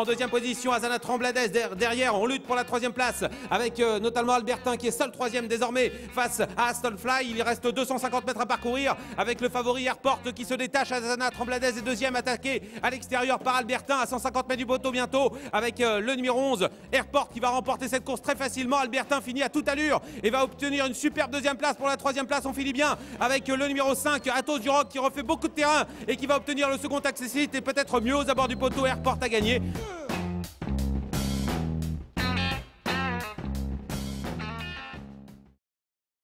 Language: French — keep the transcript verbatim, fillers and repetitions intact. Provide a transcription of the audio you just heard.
En deuxième position, Azana Trembladez. Derrière, on lutte pour la troisième place avec euh, notamment Albertin qui est seul troisième désormais face à Aston Fly. Il reste deux cent cinquante mètres à parcourir avec le favori Airport qui se détache. Azana Trembladez est deuxième, attaqué à l'extérieur par Albertin à cent cinquante mètres du poteau bientôt avec euh, le numéro onze Airport qui va remporter cette course très facilement. Albertin finit à toute allure et va obtenir une superbe deuxième place. Pour la troisième place, on finit bien avec euh, le numéro cinq Athos du Rock qui refait beaucoup de terrain et qui va obtenir le second accessite et peut-être mieux aux abords du poteau. Airport a gagné.